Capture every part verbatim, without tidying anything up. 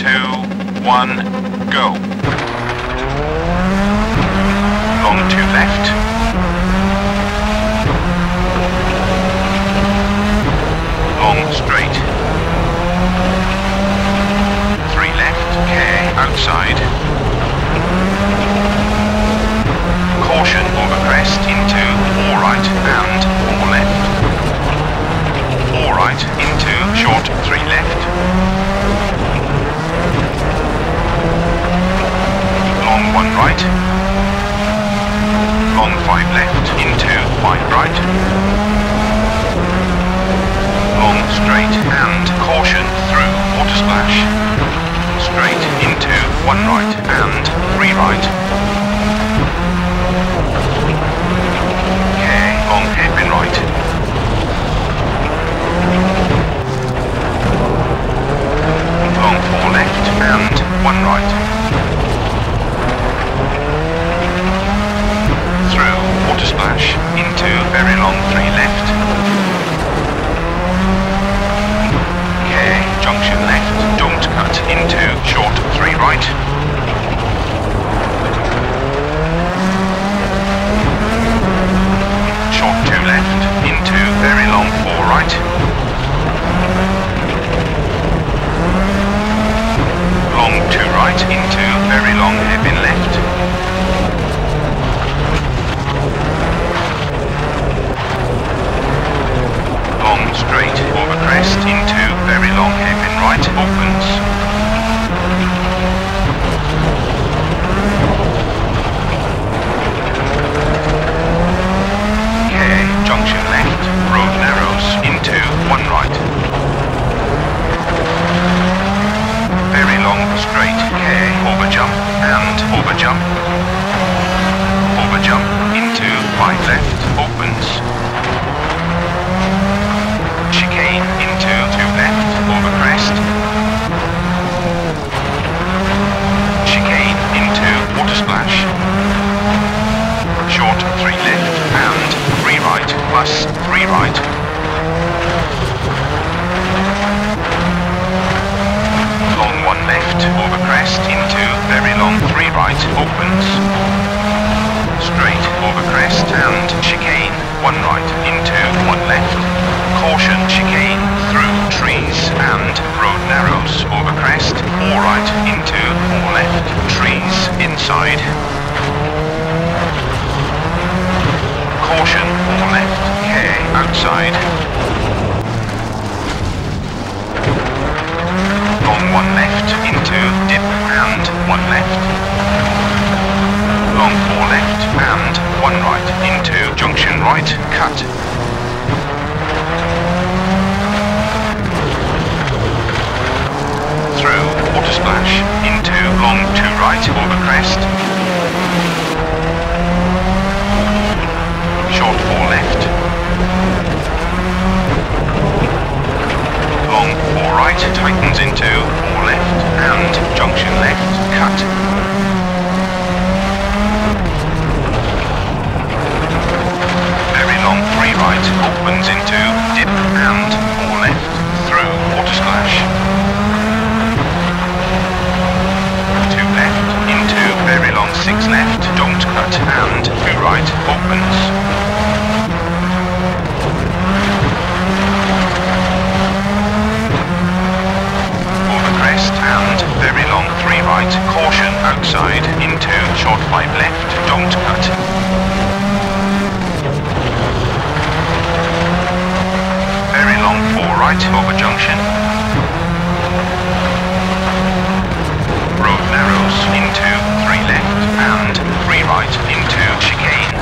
two, one, go. Long two left. Long straight. Three left, K, outside. Caution over crest into four right and four left. Four right into short three left. Long one right. Long five left into five right. Long straight and caution through water splash. Straight into one right and three right. Okay, long hairpin right. Long four left and one right. Through water splash into very long three left. Okay, junction left, don't cut into short three right. Short two left into very long four right. Long two right into very long hairpin left. Long straight over crest into very long hairpin right opens. Okay, junction left, road narrows into one right. Very long straight, okay, over jump and over jump. Over jump into five left, opens. Chicane into two left, over crest. Chicane into water splash. Short three left and three right plus three right. Long one left over crest into very long three right opens. Straight over crest and chicane one right into one left. Caution chicane through trees and road narrows over crest. Four right into four left. Trees inside. Caution four left. K outside. Long one left into dip and one left. Long four left and one right into junction right, cut. Through water splash into long two right over crest. Short four left. Long four right tightens into four left and junction left, cut. Very long three right opens into dip and four left through water splash. Two left into very long six left, don't cut and two right opens. And very long three right, caution outside into short five left, don't cut. Very long four right over junction. Road narrows into three left and three right into chicane.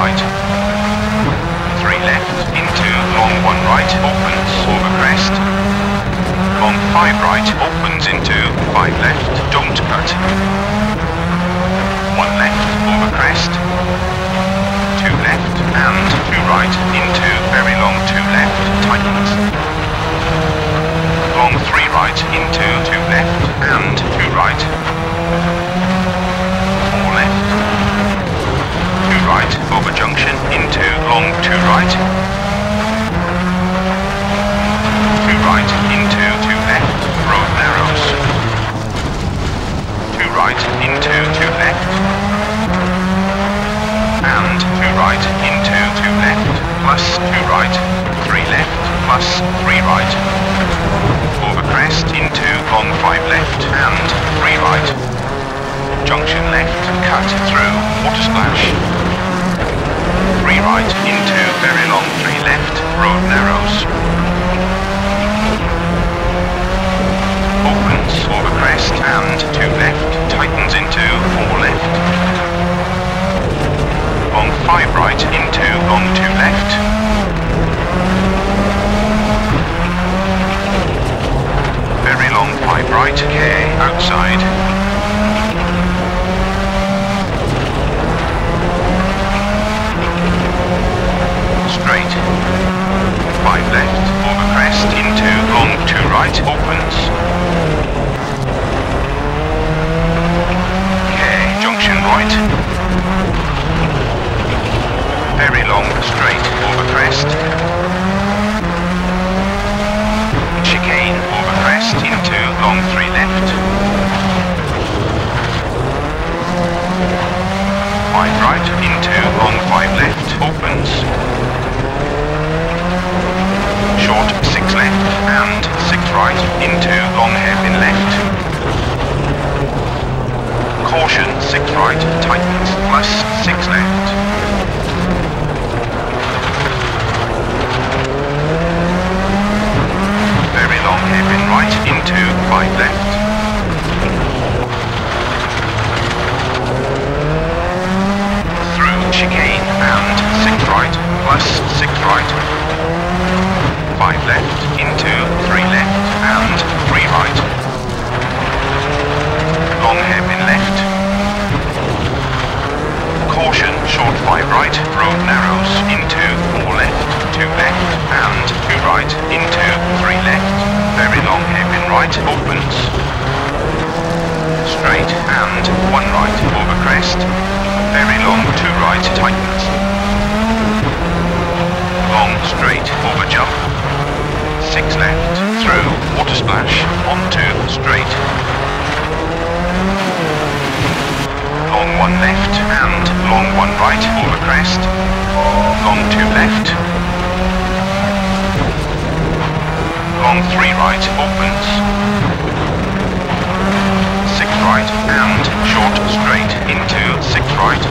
right. Three left into long one right, opens over crest. Long five right, opens into five left, don't cut. One left over crest. Two left and two right into very long two left, tightens. Long three right into two left and two right. Four left. Two right over junction into long two right. Two right into two left, road narrows. Two right into two left. And two right into two left, plus two right. Three left, plus three right. Over crest into long five left and three right. Junction left, cut through, water splash. Three right into very long three left, road narrows. Opens over crest and two left, tightens into four left. Long five right into long two left. Very long five right, K, outside. Straight. Five left, over crest into long two right, opens. K, junction right. Very long straight, over crest. Chicane, over crest into long three left. Five right into long five left, opens. Short six left and six right into long hairpin left. Caution six right, tightens, plus six left. Very long hairpin right into five left. Through chicane and six right, plus six right. Five left into three left and three right. Long hairpin left. Caution, short five right, road narrows into four left, two left and two right into three left. Very long hairpin right, opens. Straight and one right over crest. Very long two right, tightens. Long straight over jump. Six left, through, water splash, onto, straight. Long one left and long one right over crest. Long two left. Long three right, opens. Six right and short straight into six right.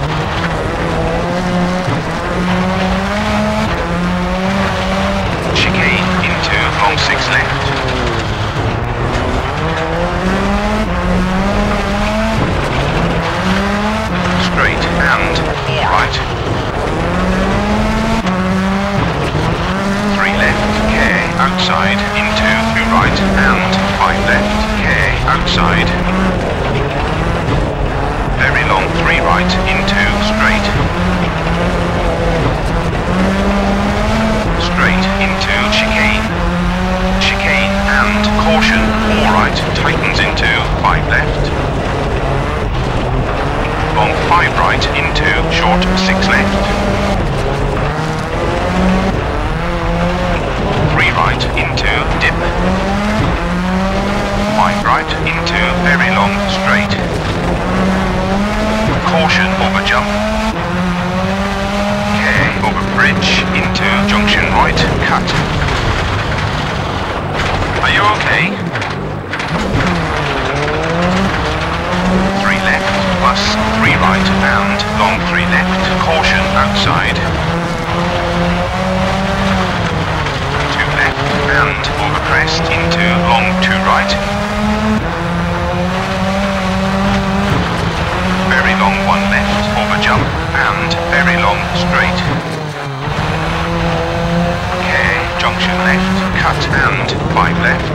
Chicane into long six left. Straight and four right. Three left, K, outside into two right and five left, K, outside. Very long three right into straight. Straight into chicane. Chicane and caution, four right, tightens into five left. Long five right into short six left. Three right into dip. Five right into very long straight. Caution over jump. K over bridge into junction right, cut. Are you okay? Three left, plus three right and long three left, caution outside. Two left and over crest into long two right. Very long one left over jump and very long straight. straight. Care, junction left, cut and five left.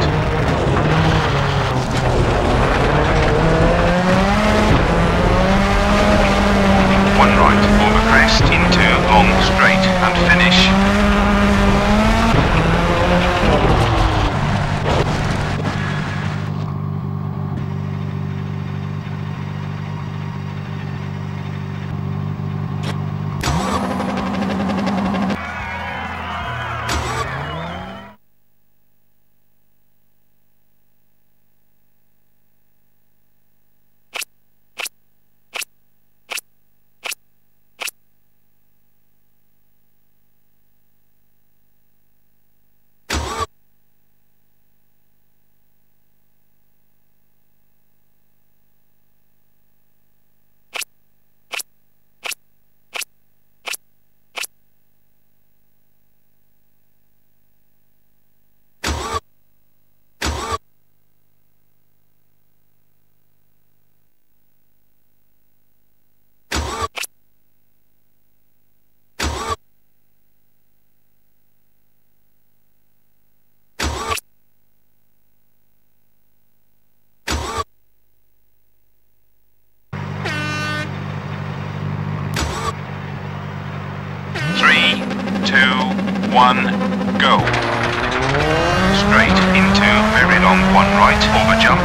One right, over crest into long straight and finish. Three, two, one, go. Straight into very long one right over jump.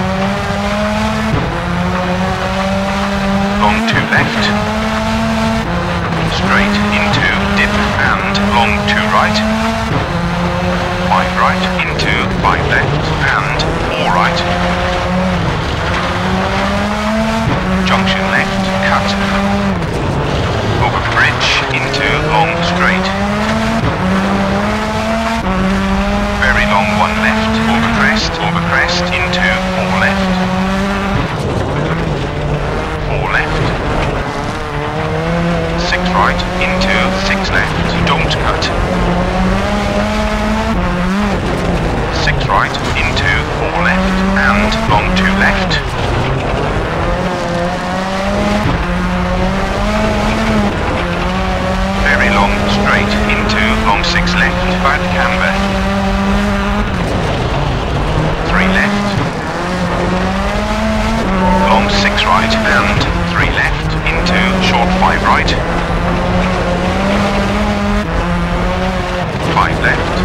Long two left. Straight into dip and long two right. Five right into five left and four right. Junction left, cut. Over bridge into long straight. Very long one left, over crest, over crest into four left. Four left. Six right into six left, don't cut. Six right into four left and long two left. Very long straight into long six left, bad camber. Three left. Long six right and three left into short five right. Five left.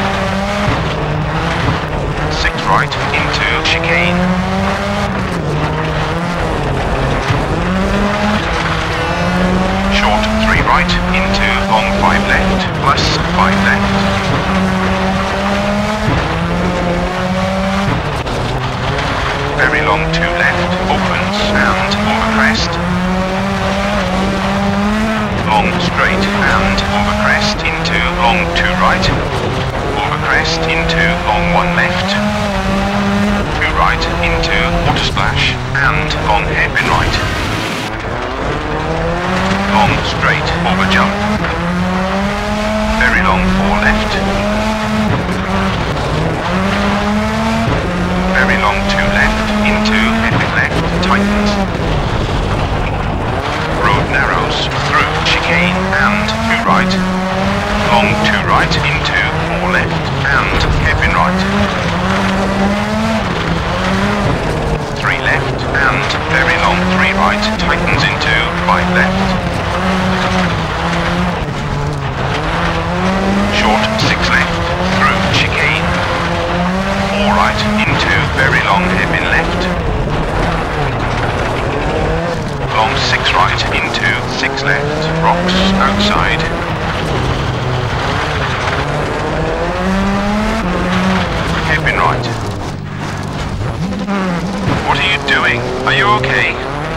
Six right into chicane. Short three right into long five left plus five left. Very long two left opens and over crest. Long straight and over crest into long two right. Over crest into long one left. Two right into water splash and long hairpin right. Long straight over jump. Very long four left. Very long two left into epic left tightens. Road narrows through chicane and two right. Long two right into four left and hairpin right. Three left and very long three right tightens into five left. Short six left through chicane. Four right into very long hairpin left. Long six right into six left. Rocks outside. Hairpin right. What are you doing? Are you okay?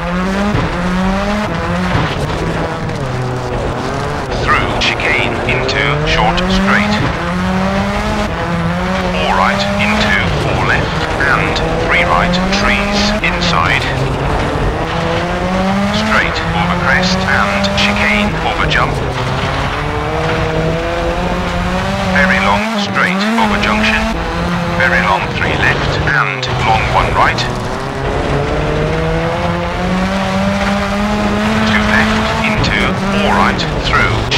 Through chicane into short straight. Four right into four left and three right trees inside. Straight over crest and chicane over jump. Very long straight over junction. Very long three left and long one right. Two left into four right through.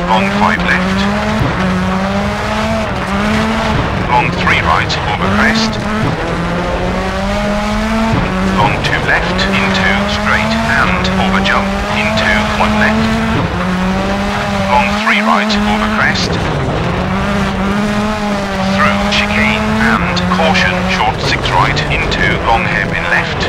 long five left. Long three right over crest. Long two left into straight and over jump into one left. Long three right over crest. Through chicane and caution short six right into long hairpin left.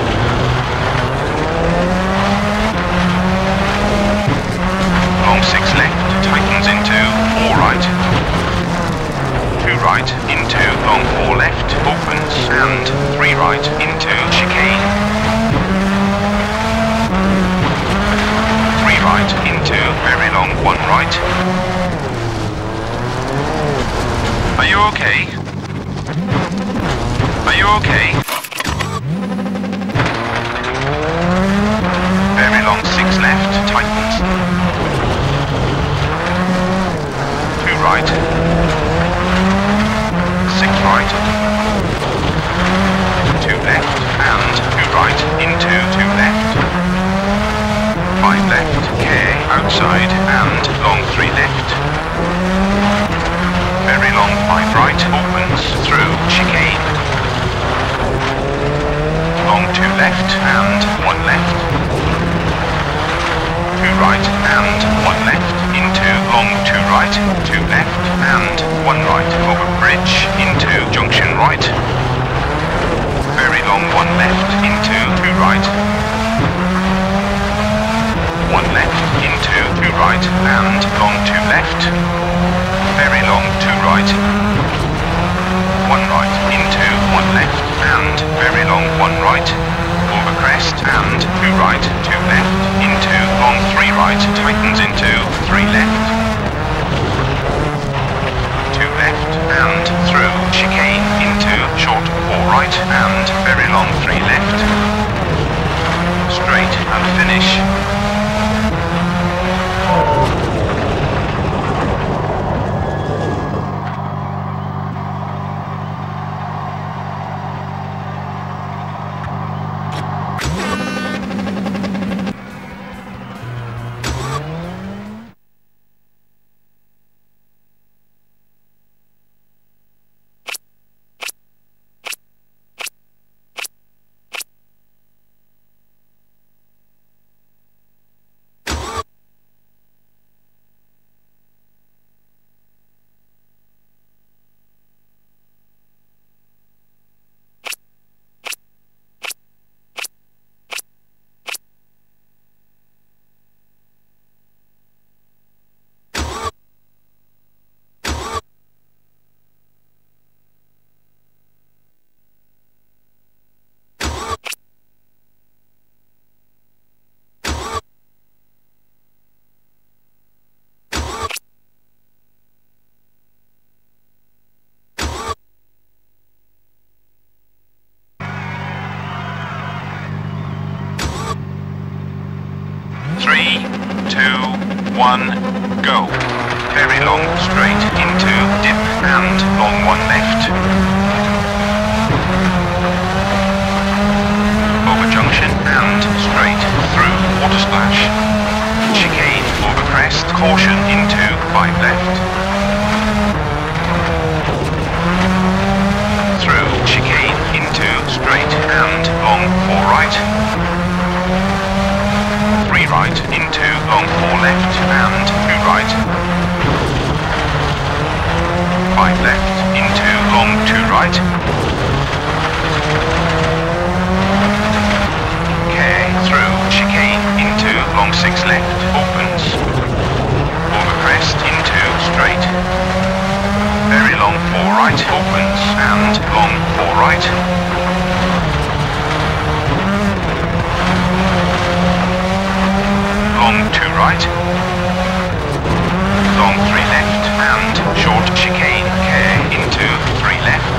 Long six left tightens into four right. Two right into long four left opens and three right into chicane. Three right into very long one right. Are you okay? Are you okay? Very long six left tightens. Two right. Six right. Two left and two right into two left. Five left, K outside and long three left. Very long five right opens through chicane. Long two left and one left. Two right and one left into long two right, two left and one right over bridge into junction right. Very long one left into two right. One left into two right and long two left. Very long two right. One right into one left and very long one right. Over crest and two right, two left into long three right tightens into three left. Two left and through chicane into short four right and very long three left. Straight and finish. Three, two, one, go. Very long straight into dip and long one left. Over junction and straight through water splash. Chicane over crest, caution into five left. Through chicane into straight and long four right. Three right into long four left and two right. Five left into long two right. K through chicane into long six left opens. Over crest into straight. Very long four right opens and long four right. Long two right. Long three left and short chicane K into three left.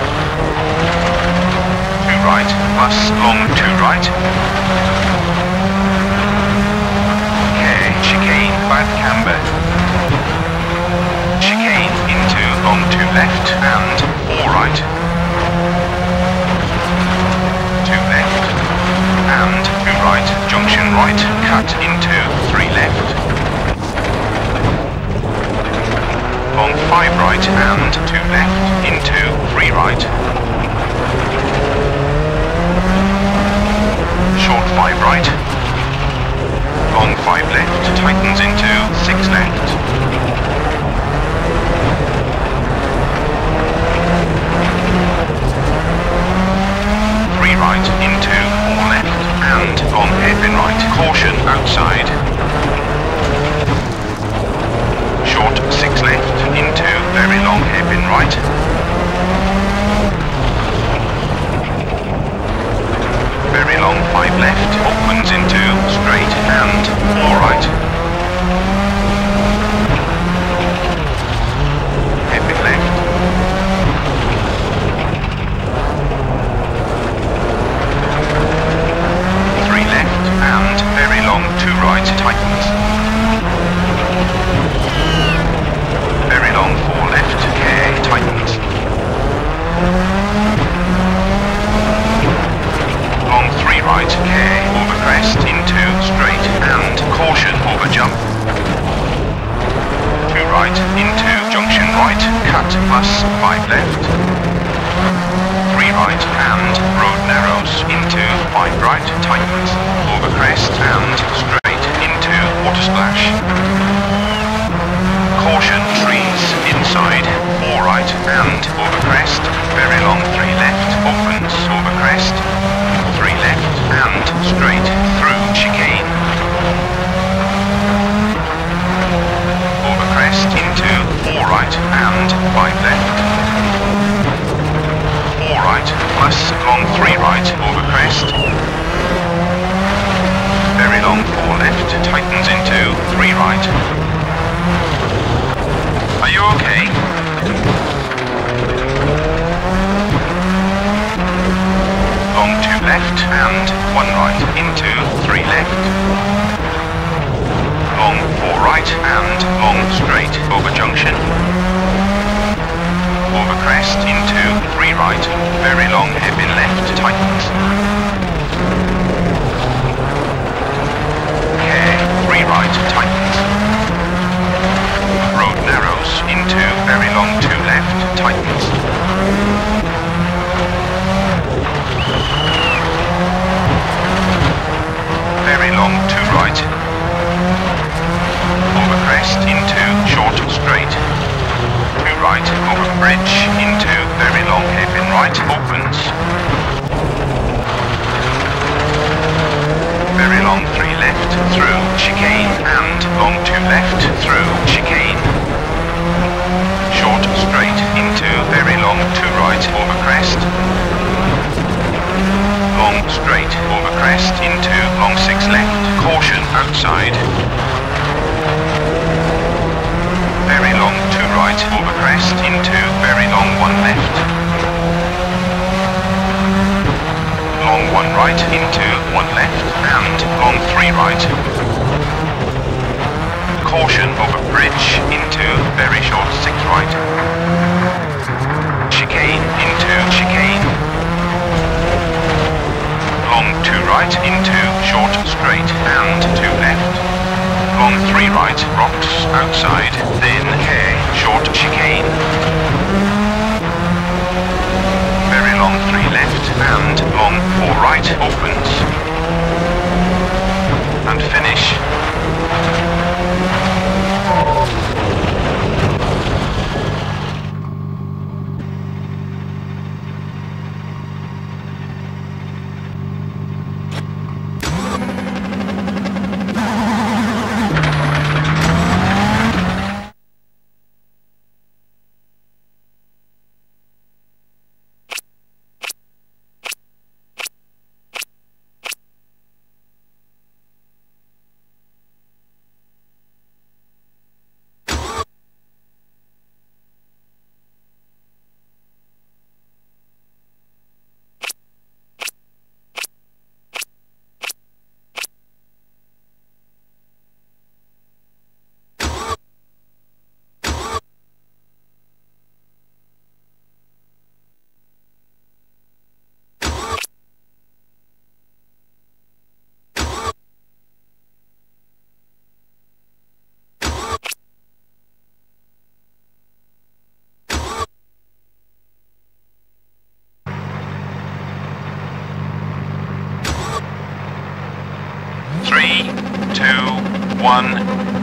Two right plus long two right. K chicane bad camber. Chicane into long two left and four right. Two left and two right. Junction right cut into three left. right. Short five right. Long five left, tightens into six left. Three right into four left, and long hairpin right. Caution outside. Short six left into very long hairpin right. Very long five left, opens into straight and four right. Hairpin left. Three left and very long two right, tightens. Very long four left, care, tightens. Long three right, care, over crest, into straight, and caution, over jump. Two right, into junction right, cut, plus five left. Three right, and road narrows, into five right, tightens. Over crest, and straight, into water splash. Caution, trees, inside, four right, and over crest. Very long three left, opens, over crest. Three left and straight through chicane. Over crest into four right and five left. Four right plus long three right over crest. Very long four left, tightens into three right. Are you okay? Long two left and one right into three left. Long four right and long straight over junction. Over crest into three right. Very long hairpin left, tightens. Care, three right, tightens. Road narrows into very long two left, tightens. Very long two right. Over crest into short straight. Two right over bridge into very long hairpin right, opens. Very long three left through chicane and long two left through chicane. Short straight into very long two right over crest. Long straight over crest into long six left, caution outside. Very long two right over crest into very long one left. Long one right into one left and long three right. Caution over bridge into very short six right. Chicane into chicane. Long two right into short straight and two left. Long three right, rocks outside, then care, short chicane. Very long three left and long four right, opens. And finish.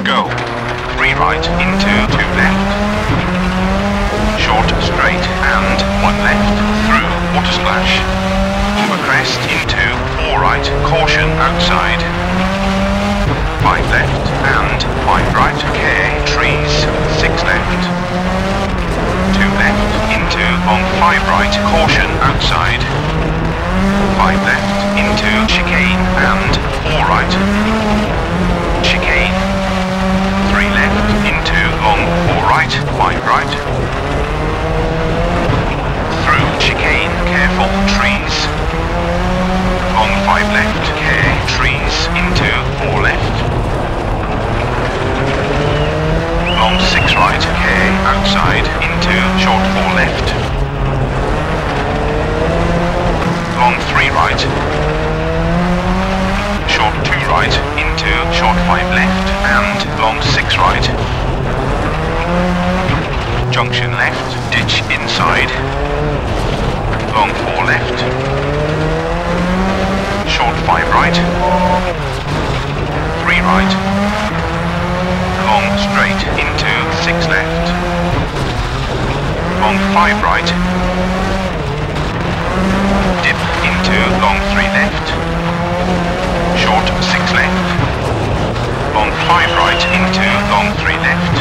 Go. three right into two left. Short straight and one left through water splash. Over crest into four right, caution outside. five left and five right, care, trees, six left. two left into on five right, caution outside. five left into chicane and four right. Chicane. three left into long four right, five right. Through chicane, careful, trees. Long five left, care, trees into four left. Long six right, care, outside into short four left. Long three right. Short two right into short five left and long six right. Junction left, ditch inside. Long four left. Short five right. three right. Long straight into six left. Long five right. Dip into long three left. Short six left. Long five right into long three left.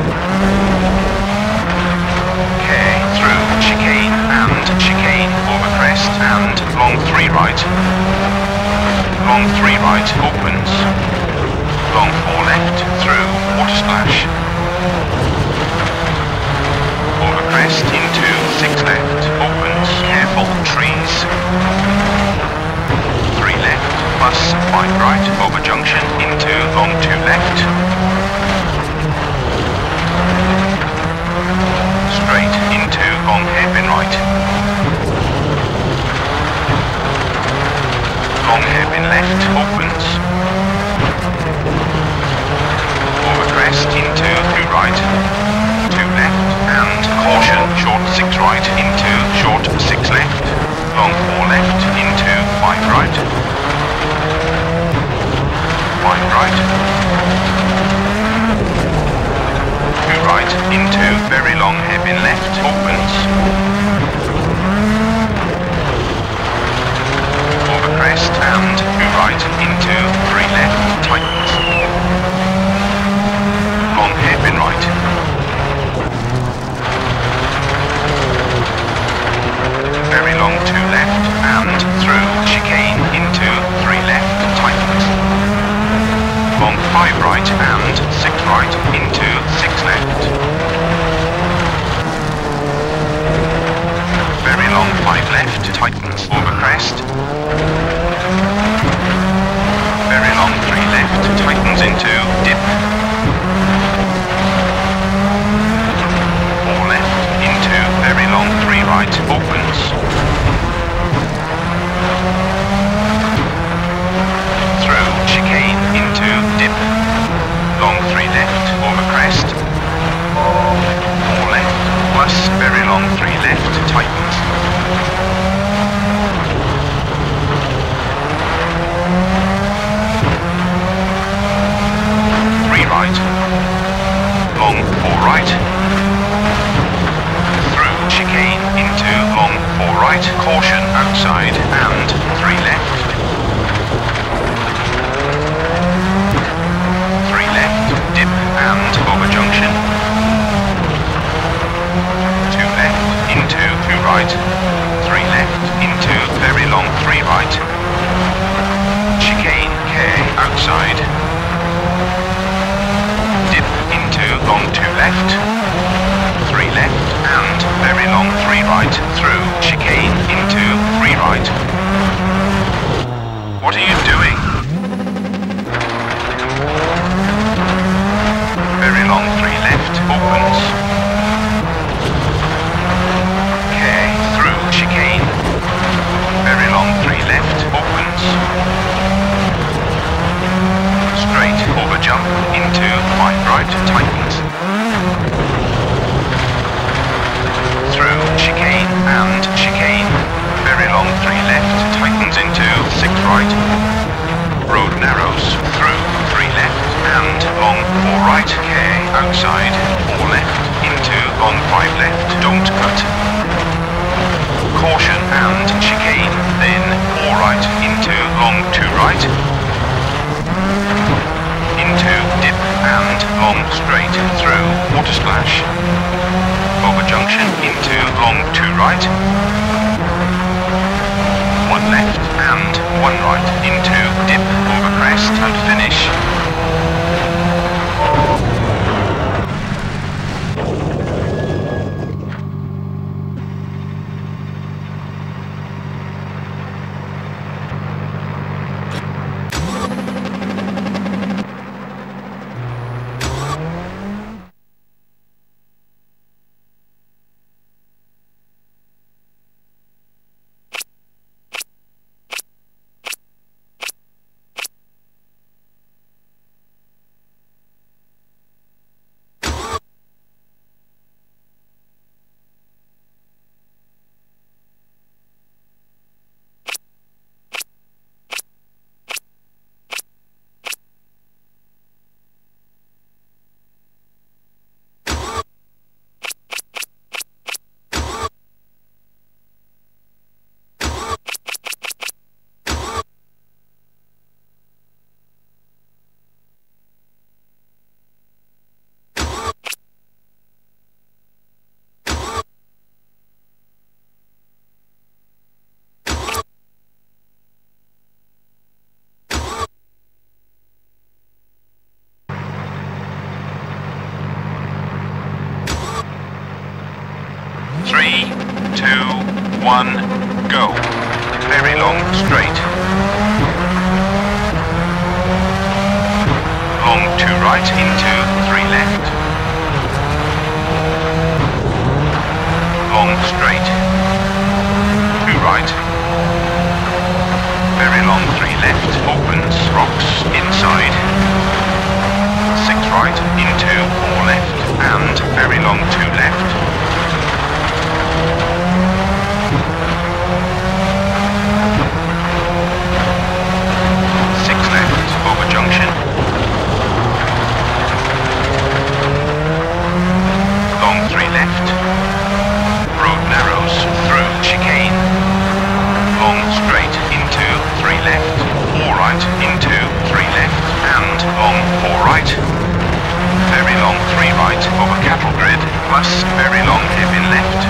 Care through chicane and chicane over crest and long three right. Long three right opens. Long four left through water splash. Over crest into six left opens. Careful trees. three left plus five right over junction into long two left. Straight into long hairpin right. Long hairpin left opens. Over crest into two right. two left and caution short six right into short six left. Long four left into five right. five right. two right into very long hairpin left opens. Over crest and two right into three left tightens. Long hairpin right. Very long two left and through chicane into three left tightens. Long five right and six right into six left. Very long five left tightens over crest. Very long three left tightens into dip. Four left into very long three right opens. Through chicane into dip. Long three left over crest. Four left plus very long three left tightens. Three right. Long four right. Through chicane into long four right. Caution outside and three left. Three left, dip and over junction. Two left into two right. Three left into very long three right. Chicane, care, outside. Dip into long two left. Three left and very long three right through chicane into three right. What are you doing? Very long three left opens. Care through chicane. Very long three left opens. Straight over jump into five right tightens. Through chicane and chicane. Very long three left tightens into six right. Road narrows through three left and long four right, care, outside, four left, into long five left, don't cut. Caution and chicane, then four right, into long two right, into dip and long straight through water splash. Over junction into long two right, one left and one right, into dip over crest and finish. Three, two, one, go. Very long straight. Long two right into three left. Long straight. Two right. Very long three left. Opens, rocks inside. Six right into four left and very long two left. Over junction. Long three left. Road narrows through chicane. Long straight into three left. Four right into three left and long four right. Very long three right over cattle grid plus very long hairpin left.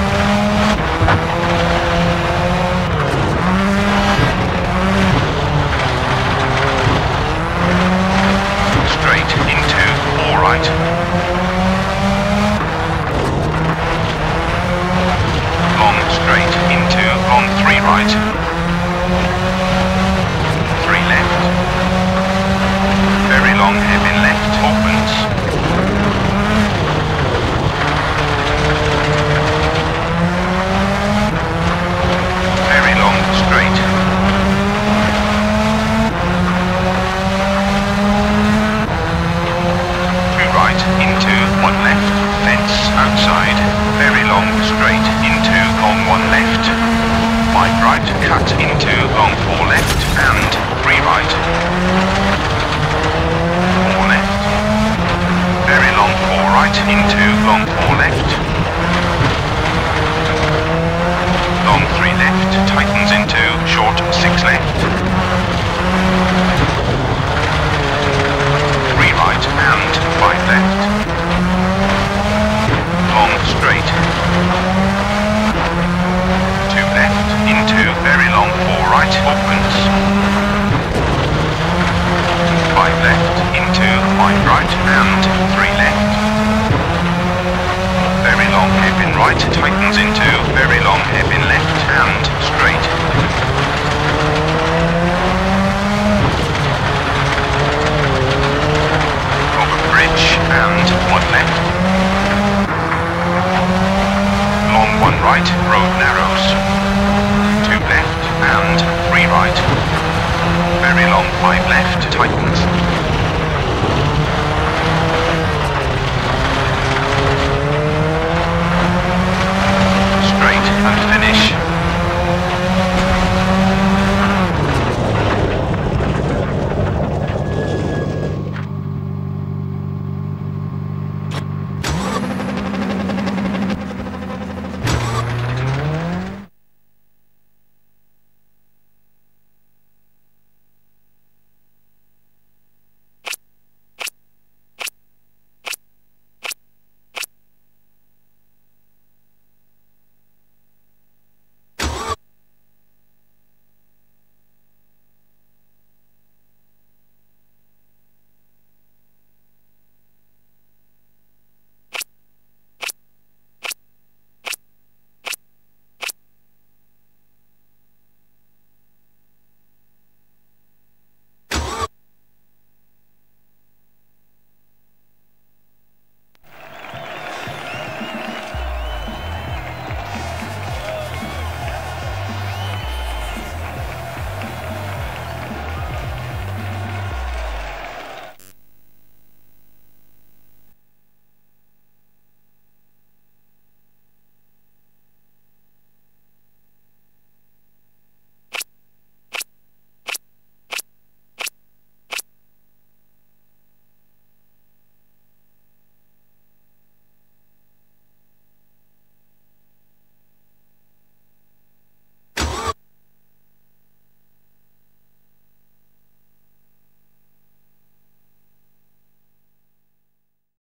Into four right. Long straight into long three right. Three left. Very long hairpin left opens. Very long straight. Into one left, fence outside, very long straight into long one left, five right, cut into long four left and three right, four left, very long four right into long four left, long three left, tightens into short six left, three right and five left. Long straight. Two left into very long four right opens. Five left into five right and three left. Very long hairpin right tightens into very long hairpin left and straight. And one left. Long one right, road narrows. Two left and three right. Very long five left, tightens